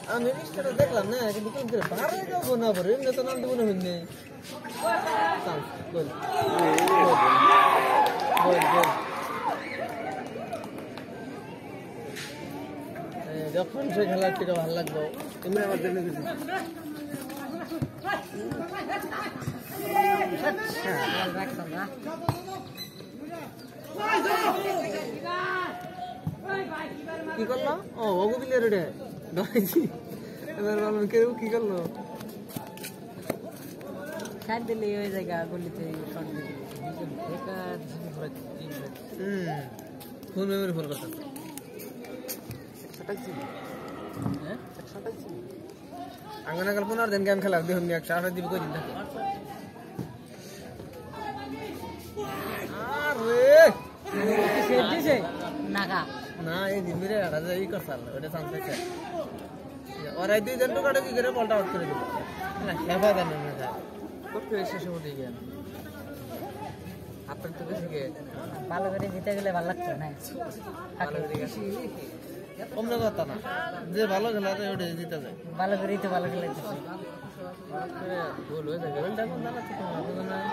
আমি রিস্টাটা দেখলাম না কিন্তু কোন করে পারে যাবো না পরে এমনি তো নাম দেবো না হইনি চান্স গোল গোল গোল যখন সে খেলার থেকে ভালো লাগলো এমনি আমার জন্য কিছু কি করলো ও ওগো প্লেয়ার রে দইছি এবার বলুন কেউ কি করলো ছাড় দিলে ওই জায়গা গলিতে শট দিতে একা ফোন মেমোরি ফোন করতে হ্যাঁ আঙ্গনা কাল 15 দিন গেম খেলা দেখুন 108 দিবি কই দিন থাকে আরে সেট দিছে নাগা না এই দিন মেরে রাজা এই করছাল ওটা চান্স আছে और आई दुई जन तो काटो की करे बॉल आउट कर दो ना हेफा देने में था করতে এসে শুরু দিয়ে গেল আপনার তো বেশি ভালো করে জিতে গেলে ভালো লাগতো না ভালো করে গেছি কম না কথা না যে ভালো খেলাতে ওটা জিতে যায় ভালো করেই তো ভালো খেলে দিচ্ছে গোল হয়ে যায় গোলটা কোন দানা ঠিক হবে না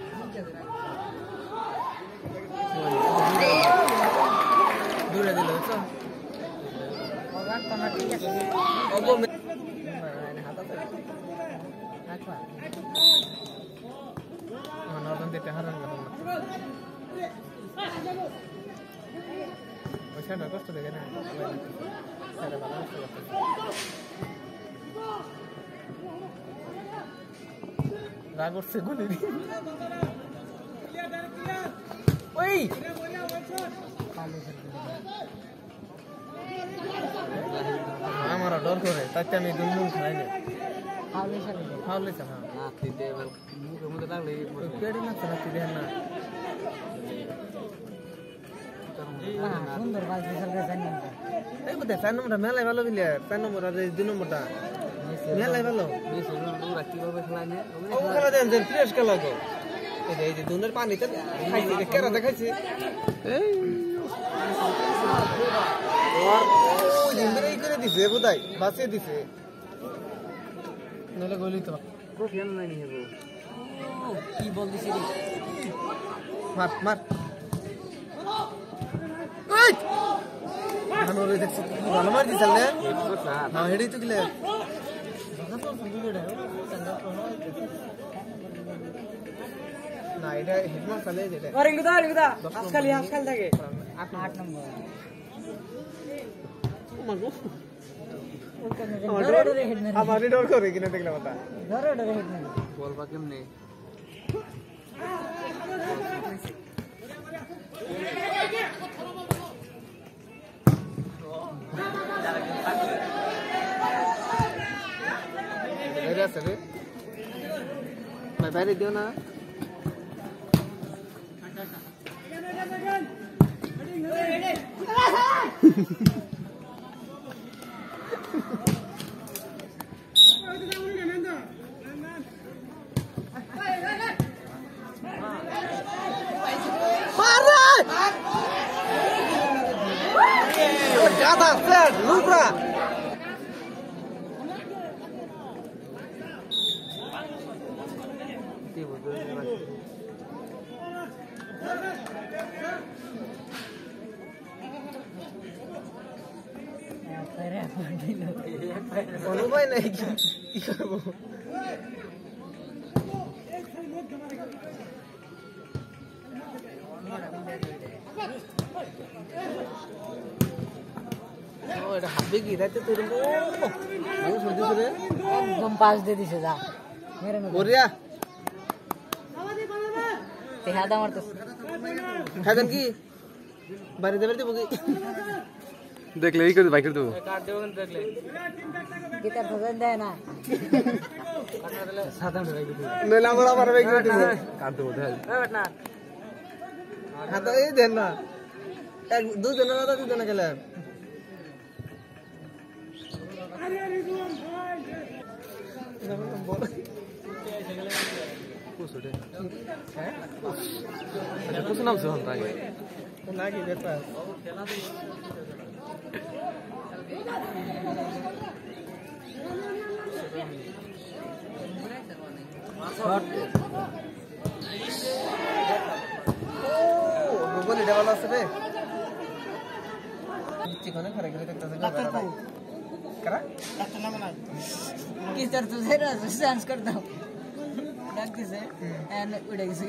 দূরে দিল তো ওরা তো না ঠিক আছে ওগো হাতাতে রাখবা নরদন দিতে হারান গেল না ওই সাইডে কষ্ট লাগে না সাইডে ভালো কষ্ট করতে রাগ উঠছে গুলি ওই আমার ডর করে তাতে আমি দুমদুম খাই না ফাউল হয়েছে না নাতিতে এবার মুখের মধ্যে লাগলে পেড়ে না নাতি দেন না সুন্দর বাল বিশাল জানি এই বুঝে 4 নম্বরটা মেলায় ভালো প্লেয়ার 4 নম্বর আর 2 নম্বরটা মেলায় ভালো বেশি ওরা কিভাবে খেলা নেয় ও খেলা দেন যে ফ্রেশ খেলা গো এই যে দুনের পানিতে খাইছে কেরা দেখাইছে এই ও জিন্দরেই করে দিছে বুদাই বাঁচিয়ে দিছে নলে গলি তো খুব ফেল নাই নিয়ে গো কি বল দিছি রে মার মার এই আনোরে দেখছ ভালো মার দিছাল না হ্যাঁ হেডি তো গিলে না এটা হেডমার চালে যেটা রিঙ্গুদা আজকাল থাকে 8 নম্বর আমার ডর করে কিনা দেখলে কথা ধরে হেড মেরে বলবা কেমনে এরা সবে বাইরে দিও না Gata, Fred, Lubra. কোনো ভাই নাই কি করবো এটা হাবি কি রাতে তোর ও সত্যি রে একদম পাস দিয়ে দিছে যা মেরে নে ওরিয়া তে হাদা মারতেছ খাবেন কি বাইরে দেবে দিব কি দেখলে এই করে বাইক করে দেবো কাট দেব দেখলে গিটার ভজন দেয় না কাটা দিলে সাধারণ বাইক দিবে নইলে আমার বাইক করে দিব কাট দেবো দেখ না হাতে এই দেন না এক দুজনের না দুজনে গেলে कुछ नाम से होता है ना की बेटा Google এটা ভালো আছে রে চিকনে করে করে দেখতেছে करा একটা নাম না কি তোর তো জেরা সেন্স কর দাও ডাকতে সে এন্ড উড়ে গেছে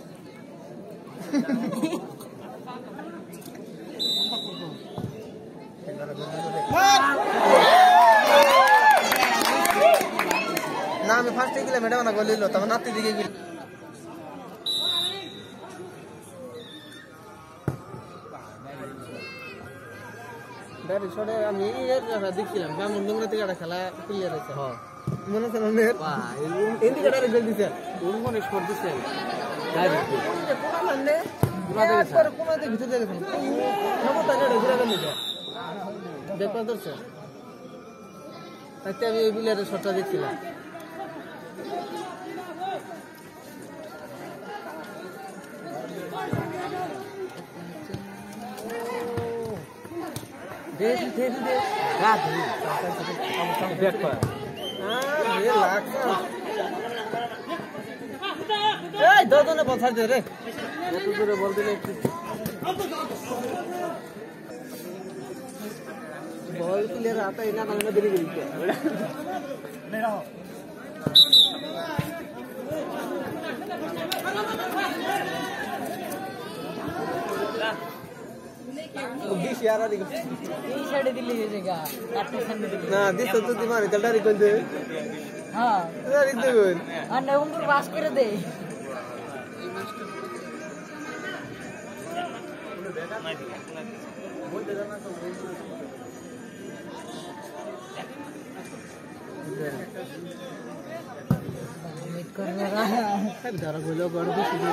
না আমি ফার্স্টে গেলে ম্যাডাম না গলিলো তখন নাতি দিকে গেল দাঁড়ি ছড়ে আমি এর দেখছিলাম ব্রাহ্মণ ডুঙ্গরা থেকে একটা খেলা ক্লিয়ার হয়েছে হ্যাঁ মনে আছে না এই দিকে ডাইরেক্ট গোল দিছে ওর মনে স্কোর দিছে ডাইরেক্ট কোনা মানে কোনাতে ভিতর থেকে গেছে নবতা নেড়ে ঘুরে গেল দেখবা ধরছে তাইতে আমি এই প্লেয়ারের শটটা দেখছিলাম दे गात बैक पर हां ये लाख ए दो ने बता दे रे तू जोरे बोल दिले बॉल प्लेयर आता है ना मैंने देरी गई क्या ले रहा बीस यार आ देखो ये साइड दिल्ली जाएगा काटने सामने दिल्ली ना दिस तो तुम्हारे चलता रे कोन दे हां अरे देखो अन्ना उम्र पास कर दे कर रहा है दारा गोलो गड़ दे सीधे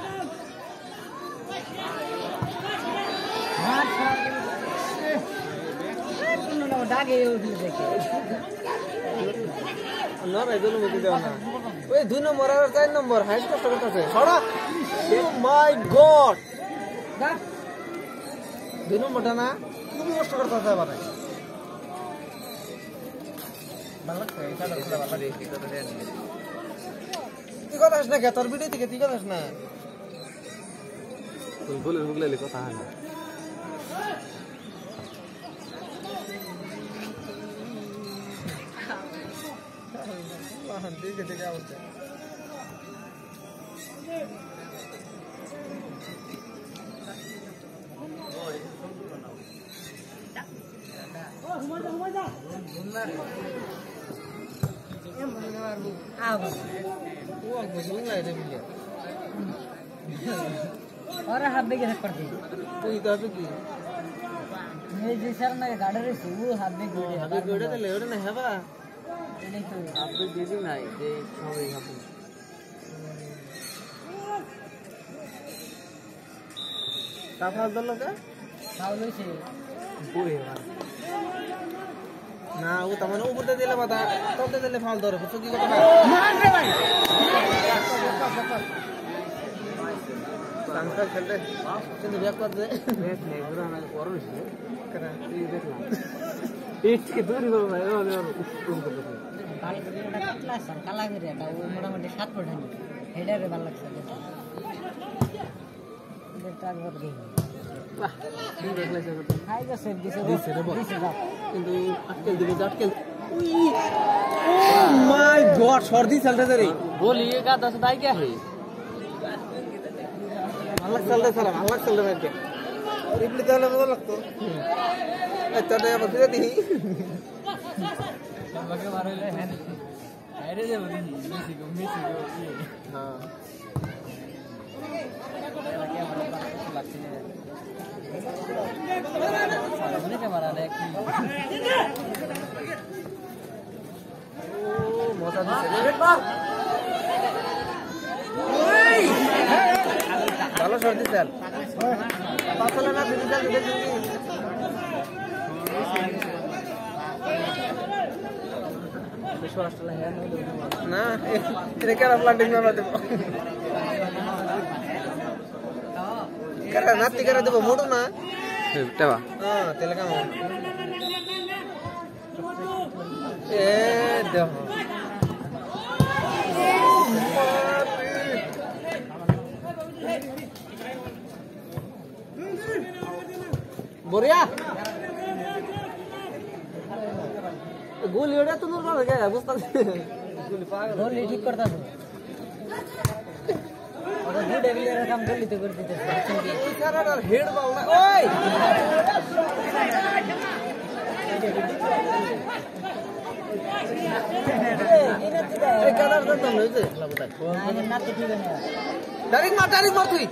डागे देखे ना रे दोनों में दे ना ओए दुई नंबर और चार नंबर हाईएस्ट कष्ट करतेছে ছড়া ও মাই গড দুই নম্বরটা না খুব কষ্ট করতেছে এবারে ভালো লাগছে এটা ভালো লাগে কি কথা দেন তুই কথা আস না কে তোর ভিডিও থেকে তুই কথা আস না তুই বলে গুগলে কথা হয় না ठीक है क्या होता है और हाथ बेगे पर दी तो इधर पे की मैं जी सर ना गाड़ी रे वो हाथ बेगे हाथ बेगे तो ले ओरे ना है बा नहीं तो आप तो दीदी ना दे छोड़े यहाँ पे काफाल दल का खाओ से बुए ना वो तमने ऊपर दे दिले बता तो दे दिले फाल दरे तो की কথা मार रे भाई संस्कार खेलते কিন্তু ব্যাক कर दे ব্যাক নেই পুরো না করো ছিল করা এই দেখলাম इसके दूरी दो भाई और उम कर दो काल करेटा कतला सर काला करेटा वो मोटामोटी 7 फुट है हेडर रे बाल लगता है बेटा बहुत गई वाह ये देख ले सब हाय जो सेव दिस रे बोल কিন্তু আটকেল দিবে আটকেল ও মাই গॉड सर्दी चल रहा है रे बोलिएगा 10 दाई क्या है अलग चल रहा सर अलग चल रहा है रिप्ले देले मजा लागतो अच्छा तो अब फिर दी लगे मारले है अरे जे बदी मेसी को ये हां लगे लगती है सामने के मारा है ओ मजा दिसे रे ভালো সর্দি স্যার পাতলা না দিদি চল দিদি विश्वास तो है ना तेरे क्या प्लांटिंग में देबो करा नाती करा देबो मोडू ना टेवा हां तेलगा ए देखो গোলি ওটা তো নরমাল হয়ে গেছে বুঝতে গোলি পাগল গোলি ঠিক করতেছে ওটা দুটো প্লেয়ারের কাম গলিতে করে দিতেছে ওই সারাটার হেড বাল না ওই এই কাদার তো হইছে লাগতাই না তো ঠিক না ডাইরেক্ট মার তুই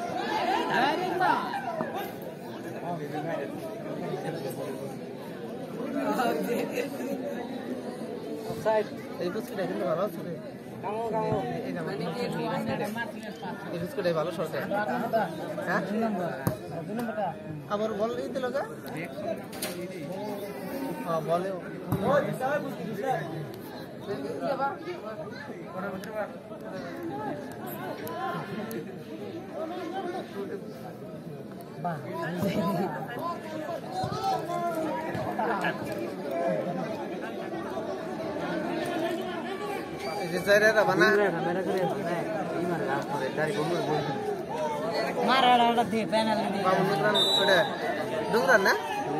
সাইড এই বুস্কিটা কিন্তু ভালো আছে রে কামো এই বুস্কিটা ভালো শট হ্যাঁ আবার বল এই দিল গা হ্যাঁ বলে বাহ এই জায়গা বানা মারা রাডা দিয়ে পেনাল্টি দিয়ে বাবু নিকরান ওটা ডুংরান না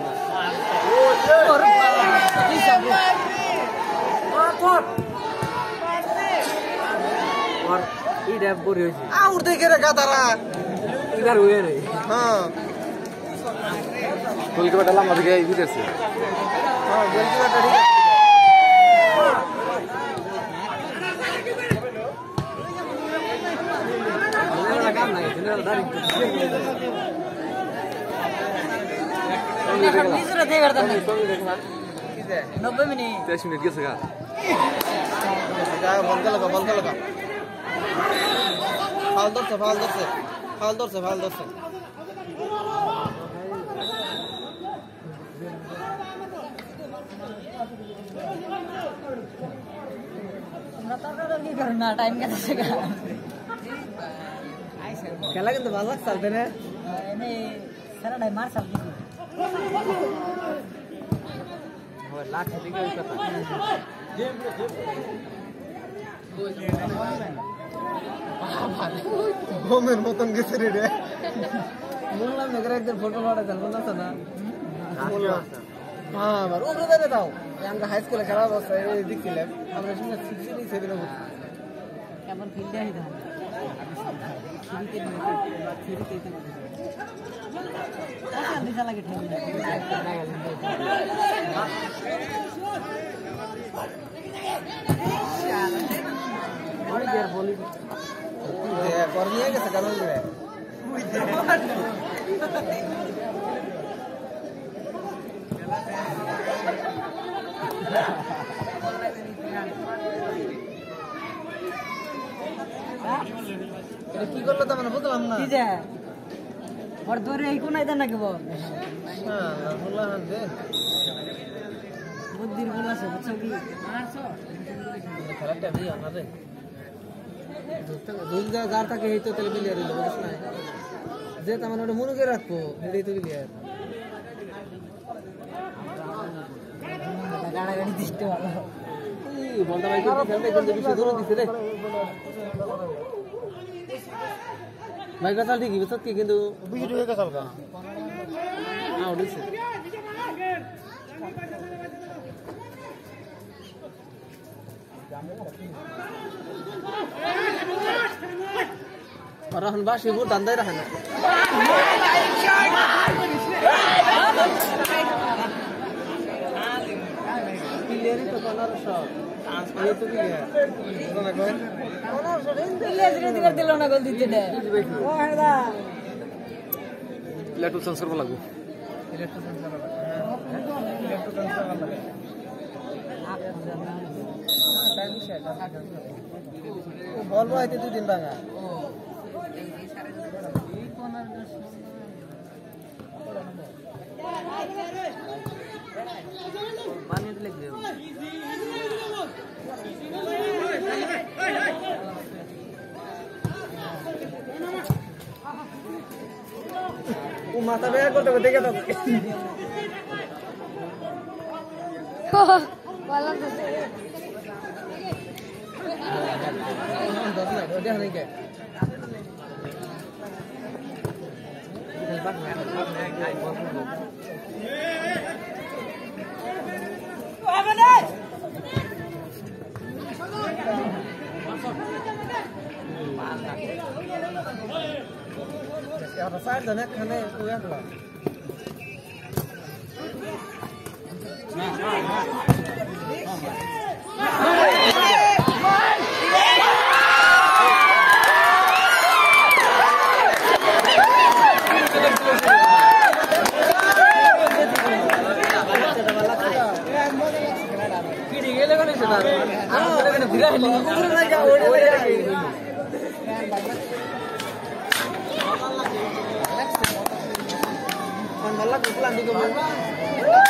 और ई डैब बोरी होई छी আউট দেখে রে গাদারা इधर हुए रे হ্যাঁ गोल के बटला मत गए इधर से হ্যাঁ বলছি না ঠিক मेरा काम नहीं जनरल डायरेक्ट নিজেরা দিয়ে করতাম না तो देखना কি দে 90 মিনিট 30 मिनट कैसे का যা বলতে লাগা ফাল ধরছে তোমরা তো কি করো না টাইম কাটছে খেলা কিন্তু ভালো লাগছে চলতে না এনে সারাটাই মার সাল দিছি वो लाख दिखे पता হোমের মতন গেছে রে বললাম না একদিন ফটো পাঠাতে চাল না না বললাম হ্যাঁ আবার ওগুলো দেবে দাও আমরা হাই স্কুলে খেলা অবস্থা এই দেখছিলাম আমরা শুনে 6 নি 7 এ কেমন ফিল্ডে আইতা আচ্ছা নিচা লাগে ঠেলে और यार बोली করনিয়ে গেছে কারণ রে এটা কি করলো তো মানে বুঝলাম না কি যে ওর ধরে এই কোনায় দেন নাকি বল হ্যাঁ বললাম দে বুদ্ধির গুণ আছে বুঝছো কি মারছো খেলাটা দিয়ে আমাদের দুই যার থাকে এই তো তাহলে প্লেয়ার হইলো বুঝছ না যে তার ওটা মনে করে রাখবো এটাই তো প্লেয়ার গাড়াগাড়ি দিতে ভালো বলটা ভাই কিন্তু খেলতে কিন্তু বিষয় দূর দিছে রে ভাই কথা ঠিকই বুঝছ কি কিন্তু বুঝি ঢুকে গেছে কালকা না উঠেছে और हम बाशी वो धंधा ही रहना प्लेयरी तो कॉर्नर शॉट ये तो भी है ना कौन कॉर्नर शॉट ইলিয়াস রেডি করে দিল না গোল দিতে দে ও হেদা लेटू सेंसर को लागू बॉल वो आते 2 दिन बागा पानी लग गया वो माथा पे को तो देखा था वाला तो dia नहीं के আর সাইড জানে খানে ওই একলা Malah